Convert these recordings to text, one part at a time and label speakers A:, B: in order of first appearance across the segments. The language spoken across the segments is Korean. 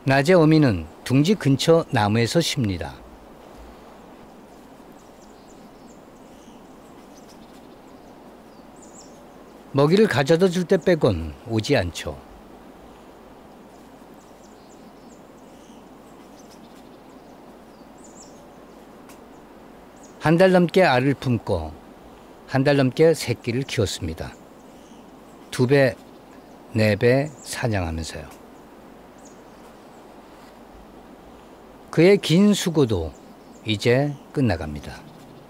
A: 낮에 어미는 둥지 근처 나무에서 쉽니다. 먹이를 가져다 줄 때 빼곤 오지 않죠. 한 달 넘게 알을 품고 한 달 넘게 새끼를 키웠습니다. 2배, 4배 사냥하면서요. 그의 긴 수고도 이제 끝나갑니다.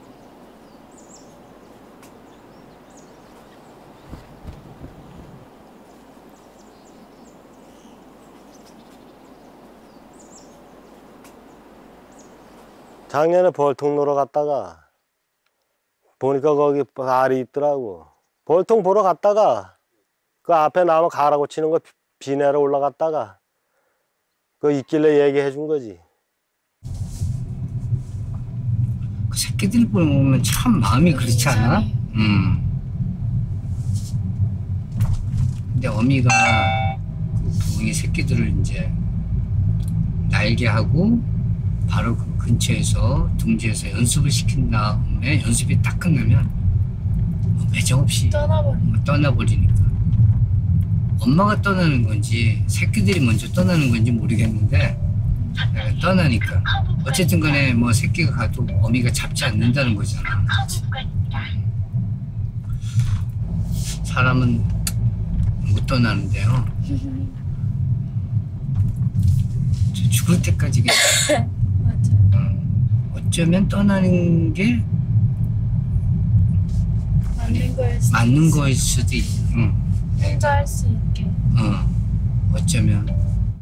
B: 작년에 벌통 놀러 갔다가 보니까 거기 알이 있더라고. 벌통 보러 갔다가 그 앞에 나무 가라고 치는 거 비 내려 올라갔다가 그 있길래 얘기해 준 거지.
A: 그 새끼들 보면 참 마음이 그렇지 않아? 근데 어미가 그 부엉이 새끼들을 이제 날게 하고 바로 그 근처에서 둥지에서 연습을 시킨 다음에 연습이 딱 끝나면 매정 없이 떠나버리니까 엄마가 떠나는 건지 새끼들이 먼저 떠나는 건지 모르겠는데 떠나니까 어쨌든 간에 뭐 새끼가 가도 어미가 잡지 않는다는 거잖아. 사람은 못 떠나는데요. 죽을 때까지 어쩌면 떠나는 게
C: 맞는 거일 수도
A: 수도 있고
C: 혼자 할 수 있게.
A: 어쩌면